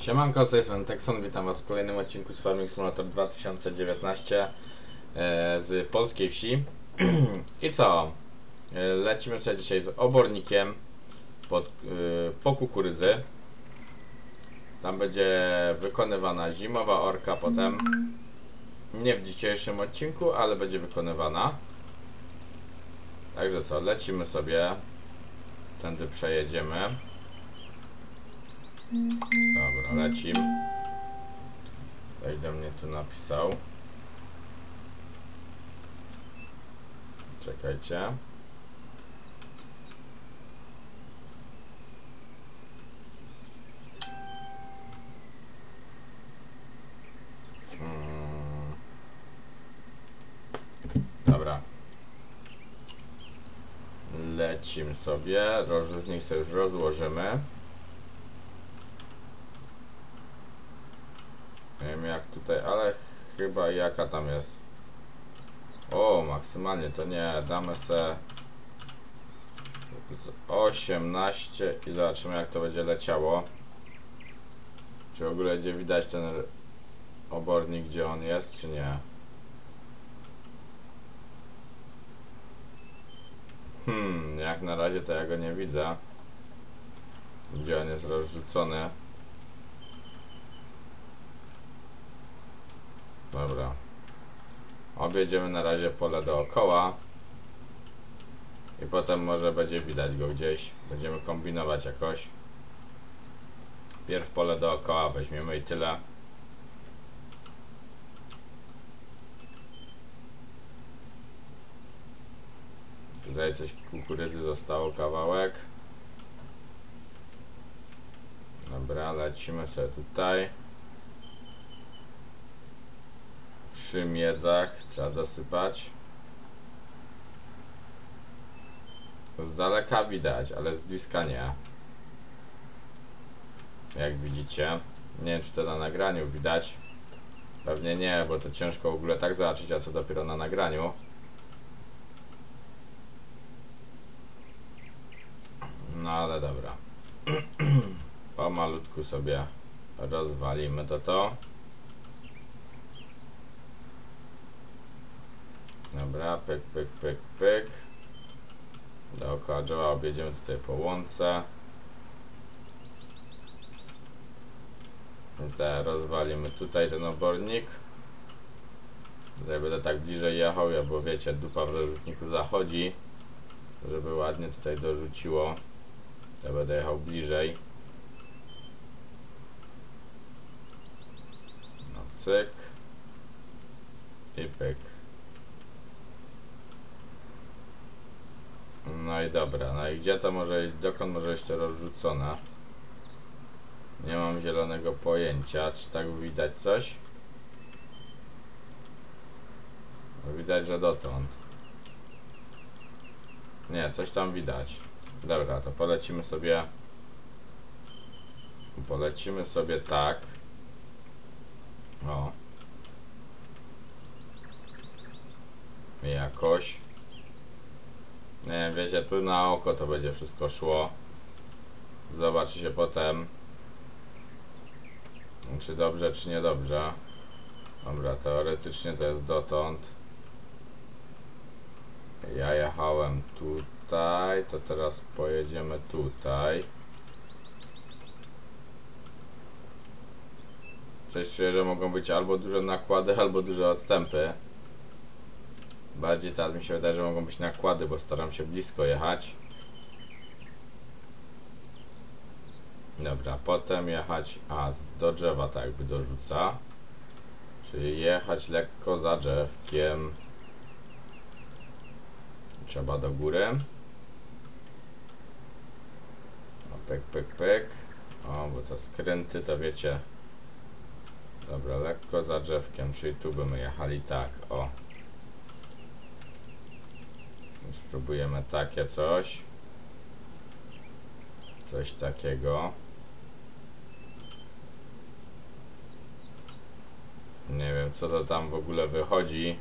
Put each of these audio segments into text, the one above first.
Siemanko, z tej strony Texon, witam was w kolejnym odcinku z Farming Simulator 2019 z polskiej wsi. I co? Lecimy sobie dzisiaj z obornikiem po kukurydzy. Tam będzie wykonywana zimowa orka potem. Nie w dzisiejszym odcinku, ale będzie wykonywana. Także co, lecimy sobie. Tędy przejedziemy. Dobra, lecimy. Ktoś do mnie tu napisał. Czekajcie. Dobra. Lecimy sobie. Rozrzutnik sobie już rozłożymy. Nie wiem jak tutaj, ale chyba jaka tam jest. O, maksymalnie to nie, damy se z 18 i zobaczymy jak to będzie leciało. Czy w ogóle będzie widać ten obornik, gdzie on jest, czy nie. Jak na razie to ja go nie widzę. Gdzie on jest rozrzucony. Dobra. Objedziemy na razie pole dookoła. I potem może będzie widać go gdzieś. Będziemy kombinować jakoś. Pierw pole dookoła weźmiemy i tyle. Tutaj coś kukurydzy zostało, kawałek. Dobra, lecimy sobie tutaj. Przy miedzach trzeba dosypać. Z daleka widać, ale z bliska nie. Jak widzicie. Nie wiem czy to na nagraniu widać. Pewnie nie, bo to ciężko w ogóle tak zobaczyć, a co dopiero na nagraniu. No ale dobra. Pomalutku sobie rozwalimy to. Dobra, pyk, pyk, pyk, pyk. Dookoła drzewa objedziemy tutaj po łące. Teraz rozwalimy tutaj ten obornik. Tutaj będę tak bliżej jechał, bo wiecie, dupa w rozrzutniku zachodzi. Żeby ładnie tutaj dorzuciło. Ja będę jechał bliżej. No cyk. I pyk. No i dobra, no i gdzie to może iść, dokąd może iść to rozrzucone? Nie mam zielonego pojęcia, czy tak widać coś? No widać, że dotąd. Nie, coś tam widać. Dobra, to polecimy sobie tak. O. Jakoś. Nie wiem, wiecie, tu na oko to będzie wszystko szło. Zobaczy się potem, czy dobrze, czy niedobrze. Dobra, teoretycznie to jest dotąd. Ja jechałem tutaj, to teraz pojedziemy tutaj. Coś czuję, że mogą być albo duże nakłady, albo duże odstępy. Bardziej teraz mi się wydaje, że mogą być nakłady, bo staram się blisko jechać. Dobra, potem jechać, do drzewa tak jakby dorzuca. Czyli jechać lekko za drzewkiem. Trzeba do góry. O, pyk, pyk, pyk. O, bo to skręty to wiecie. Dobra, lekko za drzewkiem, czyli tu byśmy jechali tak, o. Spróbujemy takie coś. Coś takiego. Nie wiem co to tam w ogóle wychodzi.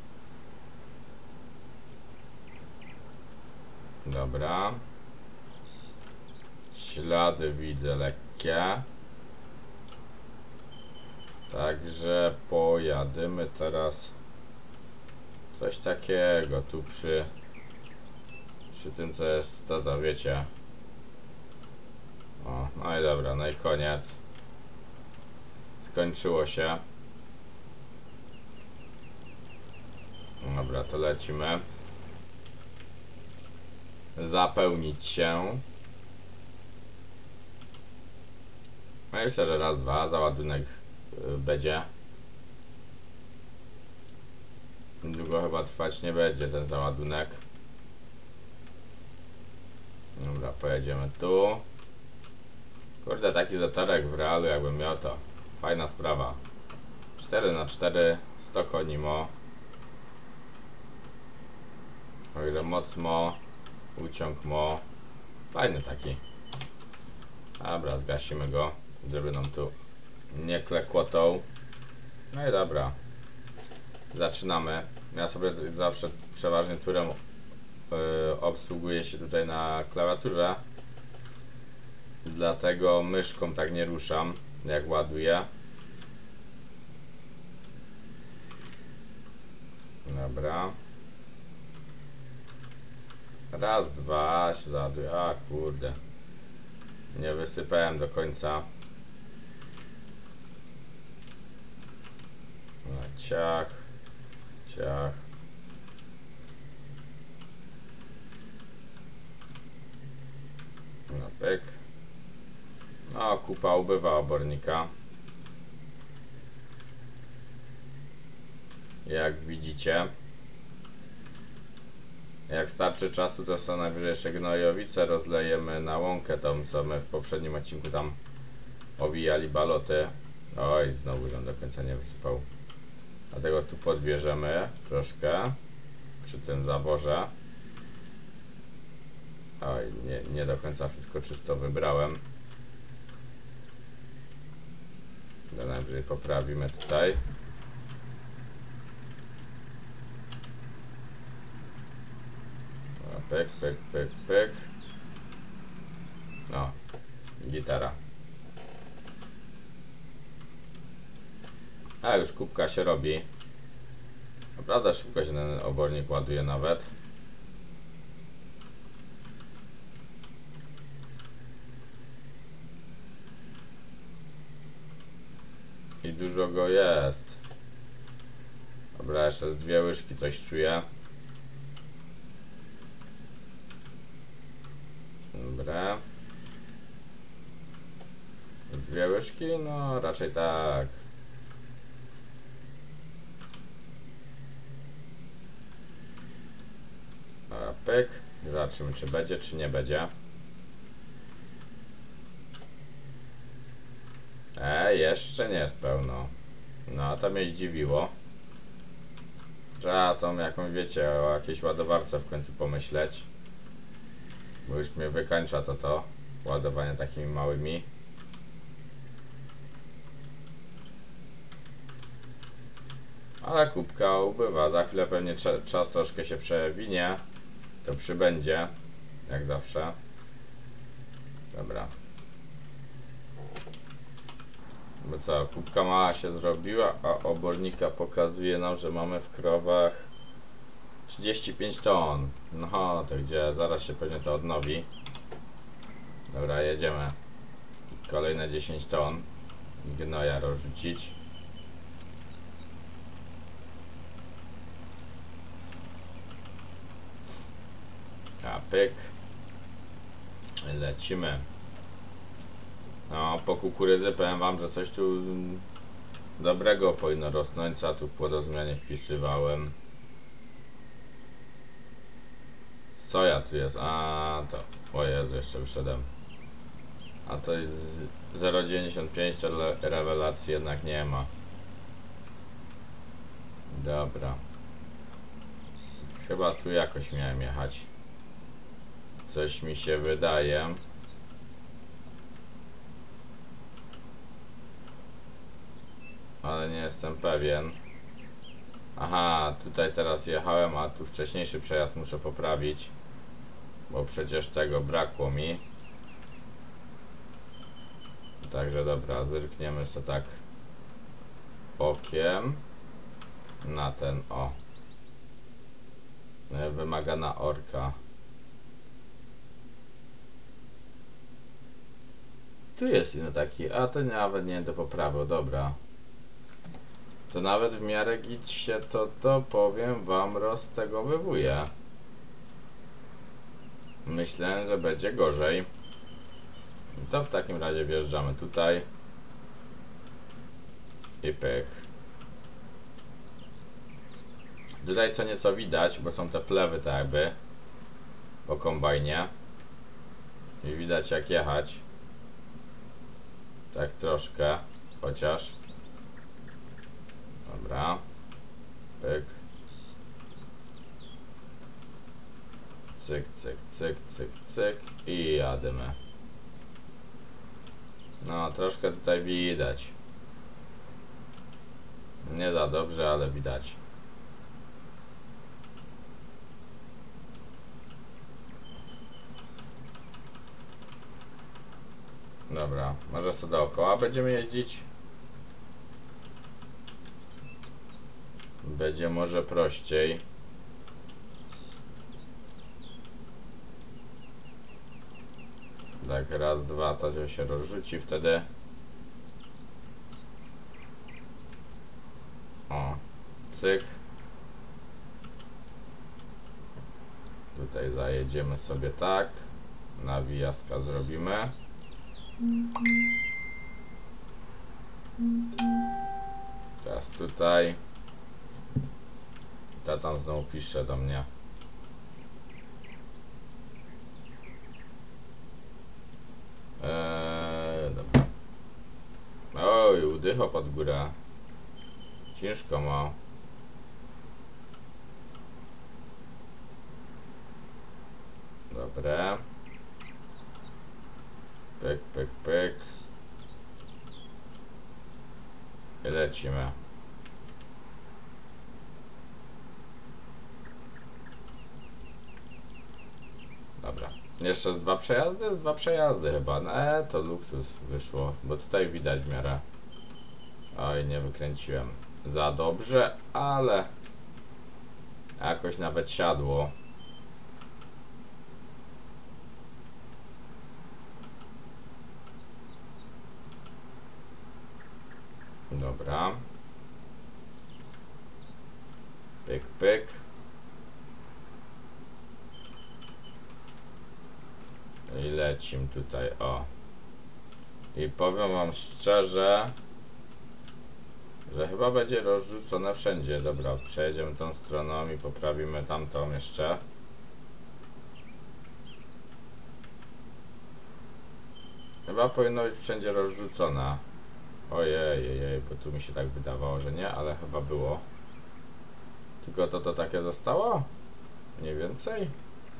Dobra. Ślady widzę lekkie. Także pojadymy teraz coś takiego tu przy tym, co jest to wiecie. O, no i dobra, no i koniec. Skończyło się. Dobra, to lecimy. Zapełnić się. Myślę, że raz, dwa, załadunek będzie. Długo chyba trwać nie będzie ten załadunek. Dobra, pojedziemy tu. Kurde, taki zatorek w realu jakbym miał, to fajna sprawa. 4×4, 100 koni mo. Także moc mo, uciąg mo. Fajny taki. Dobra, zgasimy go, żeby nam tu nie klekłotał. No i dobra. Zaczynamy. Ja sobie zawsze przeważnie turem obsługuję się tutaj na klawiaturze. Dlatego myszką tak nie ruszam, jak ładuję. Dobra. Raz, dwa się załaduje. A kurde. Nie wysypałem do końca. No, ciach. Ciach. No pyk. No, kupa ubywa obornika. Jak widzicie. Jak starczy czasu, to są najwyżej jeszcze gnojowice rozlejemy na łąkę tą, co my w poprzednim odcinku tam owijali baloty. Oj, znowu żem do końca nie wysypał. Dlatego tu podbierzemy troszkę przy tym zaworze. Oj, nie do końca wszystko czysto wybrałem. To najwyżej poprawimy tutaj. Pyk, pyk, pyk, pyk. No, gitara. A już kubka się robi. Naprawdę szybko się ten obornik ładuje nawet. I dużo go jest. Dobra, jeszcze z 2 łyżki coś czuję. Dobra. 2 łyżki? No raczej tak. Dobra, pyk. Zobaczymy, czy będzie, czy nie będzie. Jeszcze nie jest pełno. No, to mnie zdziwiło. Trzeba tą jakąś, wiecie, o jakiejś ładowarce w końcu pomyśleć. Bo już mnie wykańcza to ładowanie takimi małymi. Ale kubka ubywa. Za chwilę pewnie czas troszkę się przewinie. To przybędzie. Jak zawsze. Dobra. Bo co, kubka mała się zrobiła, a obornika pokazuje nam, że mamy w krowach 35 ton. No to gdzie? Zaraz się pewnie to odnowi. Dobra, jedziemy. Kolejne 10 ton gnoja rozrzucić. A pyk. Lecimy. No, po kukurydzy powiem wam, że coś tu dobrego powinno rosnąć, co tu w płodozmianie wpisywałem. Soja tu jest, a to, o Jezu, jeszcze wyszedłem. A to jest 0,95, ale rewelacji jednak nie ma. Dobra. Chyba tu jakoś miałem jechać. Coś mi się wydaje. Ale nie jestem pewien. Aha, tutaj teraz jechałem, a tu wcześniejszy przejazd muszę poprawić. Bo przecież tego brakło mi. Także dobra, zerkniemy sobie tak okiem na ten, o. Wymagana orka. Tu jest inny taki, a to nawet nie do poprawy, dobra. To nawet w miarę git się to powiem wam roztegowywuje. Myślę, że będzie gorzej. To w takim razie wjeżdżamy tutaj. I pyk. Tutaj co nieco widać, bo są te plewy tak jakby po kombajnie. I widać jak jechać. Tak troszkę, chociaż. Dobra. Pyk. Cyk, cyk, cyk, cyk, cyk. I jadymy. No, troszkę tutaj widać. Nie za dobrze, ale widać. Dobra, może sobie dookoła będziemy jeździć. Będzie może prościej. Tak, raz, dwa, to się rozrzuci wtedy. O, cyk. Tutaj zajedziemy sobie tak. Nawijaska zrobimy. Teraz tutaj. Ta tam znowu pisze do mnie. Dobra. Oj, udycha pod górę. Ciężko ma. Dobre. Pyk, pyk, pyk. I lecimy. Dobra. Jeszcze z dwa przejazdy? Z dwa przejazdy chyba. To luksus wyszło, bo tutaj widać w miarę. Oj, nie wykręciłem za dobrze, ale jakoś nawet siadło. Dobra. Pyk, pyk. I lecimy tutaj, o. I powiem wam szczerze, że chyba będzie rozrzucone wszędzie. Dobra, przejedziemy tą stroną i poprawimy tamtą jeszcze. Chyba powinno być wszędzie rozrzucona. Ojej, bo tu mi się tak wydawało, że nie, ale chyba było. Tylko to takie zostało? Mniej więcej?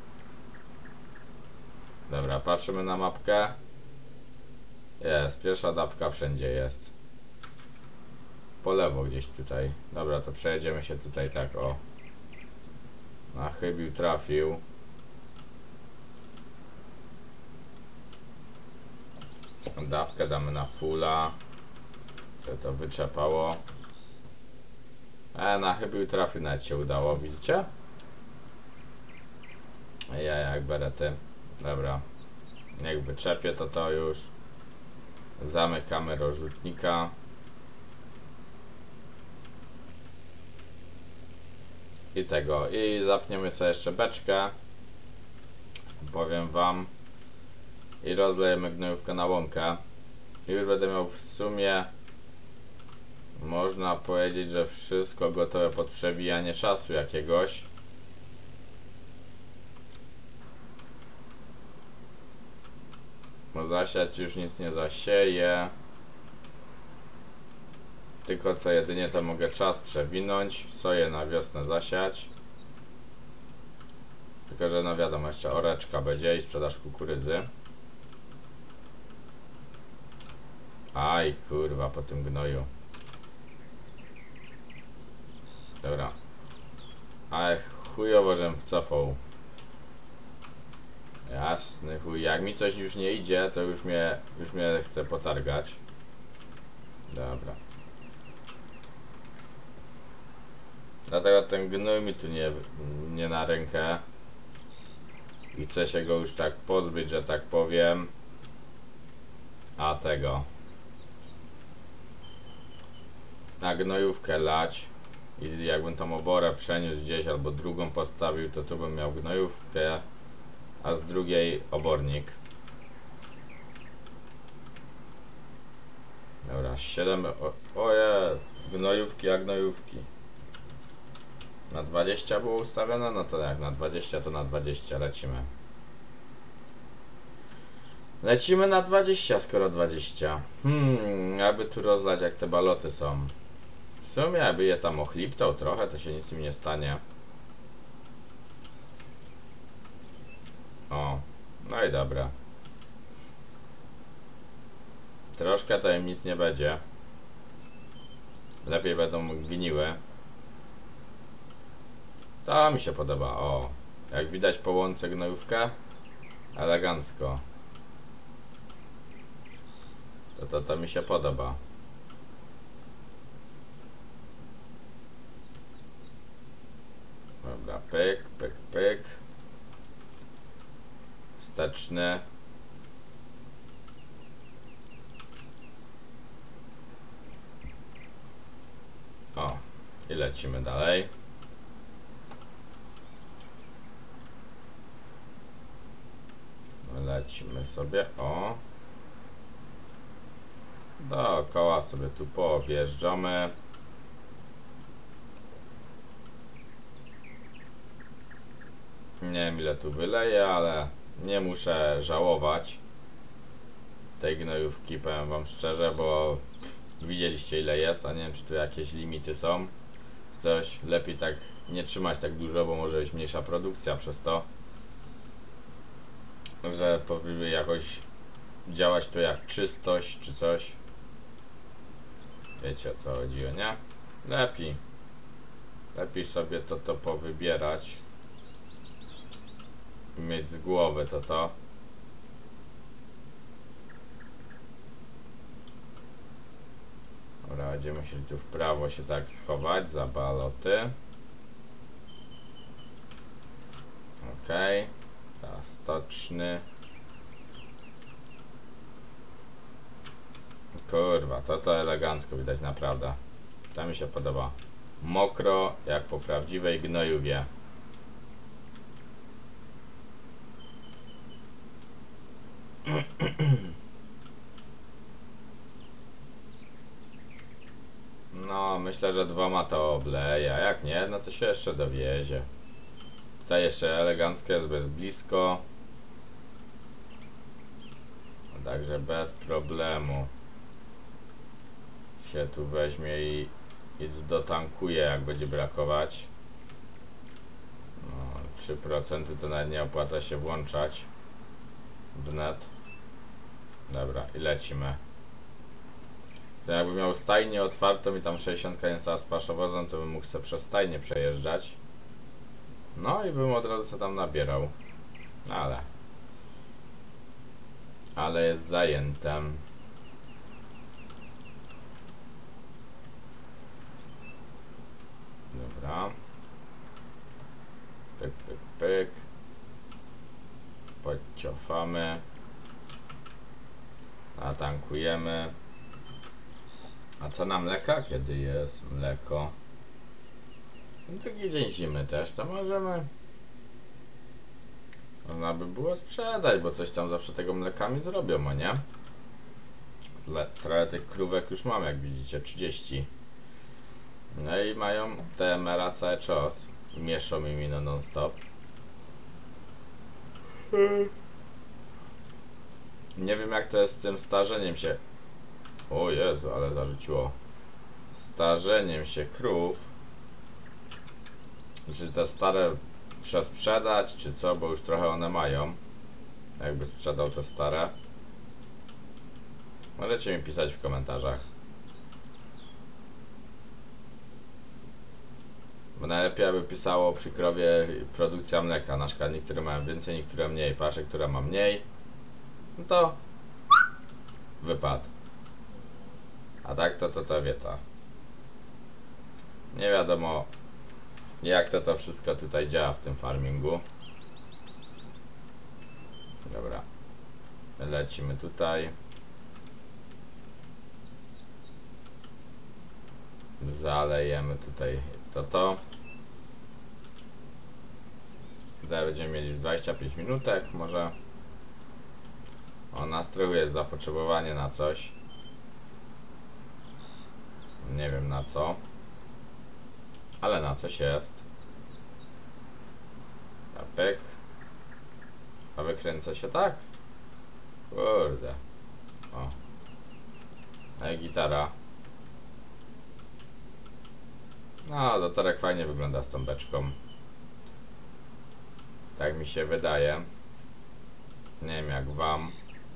Dobra, patrzymy na mapkę. Jest, pierwsza dawka wszędzie jest. Po lewo gdzieś tutaj. Dobra, to przejedziemy się tutaj tak, o. Nachybił, trafił. Dawkę damy na fulla. To wyczepało. Nachybił, trafił, nawet się udało, widzicie? Ja jak berety. Dobra. Niech wyczepie to już. Zamykamy rozrzutnika. I tego. I zapniemy sobie jeszcze beczkę. Powiem wam. I rozlejemy gnojówkę na łąkę. I już będę miał w sumie, można powiedzieć, że wszystko gotowe pod przebijanie czasu jakiegoś. Bo zasiać już nic nie zasieje. Tylko co jedynie to mogę czas przewinąć. Soję na wiosnę zasiać. Tylko że no wiadomo, jeszcze oreczka będzie i sprzedaż kukurydzy. Aj kurwa, po tym gnoju. Dobra. Ale chujowo, żem wcofał. Jasny chuj, jak mi coś już nie idzie, to już mnie chce potargać. Dobra. Dlatego ten gnój mi tu nie na rękę. I chcę się go już tak pozbyć, że tak powiem. A tego. Na gnojówkę lać. I jakbym tą oborę przeniósł gdzieś albo drugą postawił, to tu bym miał gnojówkę, a z drugiej obornik. Dobra, 7. Oje, gnojówki, a gnojówki. Na 20 było ustawione? No to jak na 20 to na 20 lecimy. Lecimy na 20, skoro 20. Aby tu rozlać jak te baloty są. W sumie jakby je tam ochliptał trochę, to się nic mi nie stanie. O, no i dobra. Troszkę to im nic nie będzie. Lepiej będą gniły. To mi się podoba, o. Jak widać po łące gnojówkę. Elegancko. To mi się podoba. Dobra, pyk, pyk, pyk. Wsteczny. O, i lecimy dalej. Lecimy sobie, o. Dookoła sobie tu poobjeżdżamy. Nie wiem ile tu wyleję, ale nie muszę żałować tej gnojówki, powiem wam szczerze, bo widzieliście ile jest, a nie wiem czy tu jakieś limity są. Coś lepiej tak nie trzymać tak dużo, bo może być mniejsza produkcja przez to, że powinny jakoś działać tu jak czystość czy coś. Wiecie o co chodziło, nie? Lepiej sobie to powybierać. Mieć z głowy to. Dobra, będziemy musieli tu w prawo się tak schować za baloty. Okej. Teraz stoczny. Kurwa, to elegancko widać naprawdę. To mi się podoba. Mokro, jak po prawdziwej gnojówie. No, myślę, że 2 to obleje, a jak nie, no to się jeszcze dowiezie. Tutaj jeszcze elegancko jest bez blisko. Także bez problemu się tu weźmie i dotankuje jak będzie brakować. No, 3% to nawet nie opłaca się włączać w net. Dobra, i lecimy. To jakby miał stajnię otwartą i tam 60 nie stała z paszowozem, to bym mógł sobie przez stajnię przejeżdżać. No i bym od razu co tam nabierał. Ale jest zajętem. Dobra. Pyk, pyk, pyk. Podciofamy. Natankujemy. A cena mleka? Kiedy jest mleko? Drugi dzień zimy też, to możemy. Można by było sprzedać, bo coś tam zawsze tego mlekami zrobią, a nie? Trochę tych krówek już mam, jak widzicie, 30. No i mają TMR-a cały czas. Mieszą mi non stop. Nie wiem jak to jest z tym starzeniem się. O Jezu, ale zarzuciło. Starzeniem się krów. Czy te stare przesprzedać, czy co, bo już trochę one mają. Jakby sprzedał te stare. Możecie mi pisać w komentarzach. Bo najlepiej aby pisało przy krowie produkcja mleka. Na przykład niektóre mają więcej, niektóre mniej. Pasze, która ma mniej, no to wypadł. A tak to wieta. Nie wiadomo jak to wszystko tutaj działa w tym farmingu. Dobra. Lecimy tutaj. Zalejemy tutaj to. Tutaj będziemy mieli z 25 minutek, może. O, na strychu jest zapotrzebowanie na coś. Nie wiem na co. Ale na coś jest. A pyk. A wykręcę się tak? Kurde. O. A i gitara. No, zatorek fajnie wygląda z tą beczką. Tak mi się wydaje. Nie wiem jak wam.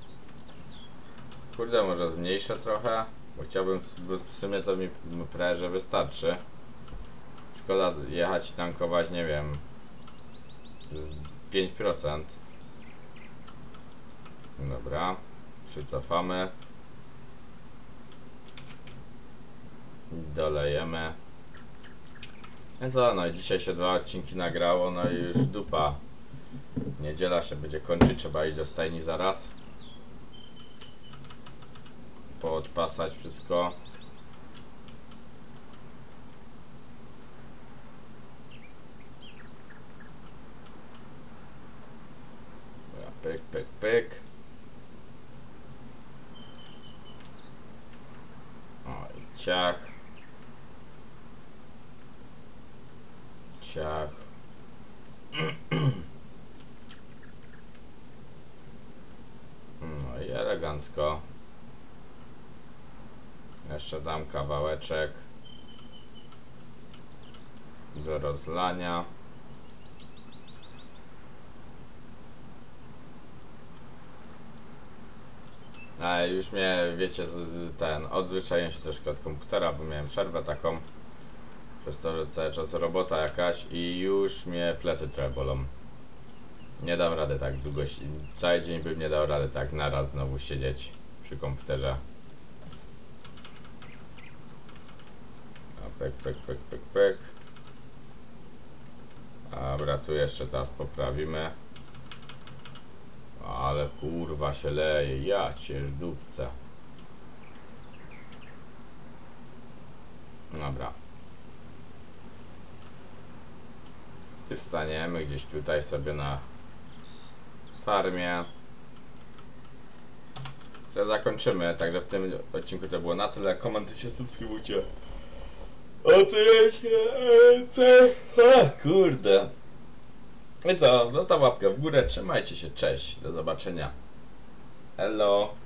Kurde, może zmniejszę trochę. Bo chciałbym, bo w sumie to mi prawie że wystarczy. Szkoda jechać i tankować, nie wiem, z 5%. Dobra, przycofamy. Dolejemy. No co, no i dzisiaj się 2 odcinki nagrało, no i już dupa. Niedziela się będzie kończyć, trzeba iść do stajni zaraz. Poodpasać wszystko. Pyk, pyk, pyk. O i ciach. Ciach. No i elegancko. Jeszcze dam kawałeczek do rozlania. A już mnie, wiecie, odzwyczaiłem się troszkę od komputera, bo miałem przerwę taką. Przez to, że cały czas robota jakaś i już mnie plecy trochę bolą. Nie dam rady tak długo, cały dzień bym nie dał rady tak naraz znowu siedzieć przy komputerze. Pyk, pyk, pyk, pyk, pyk. Dobra, tu jeszcze teraz poprawimy. Ale kurwa się leje, ja cię dupce. Dobra. I staniemy gdzieś tutaj sobie na farmie. Zakończymy, także w tym odcinku to było na tyle. Komentujcie, subskrybujcie. Oceniajcie, kurde. I co, zostaw łapkę w górę, trzymajcie się, cześć, do zobaczenia. Hello.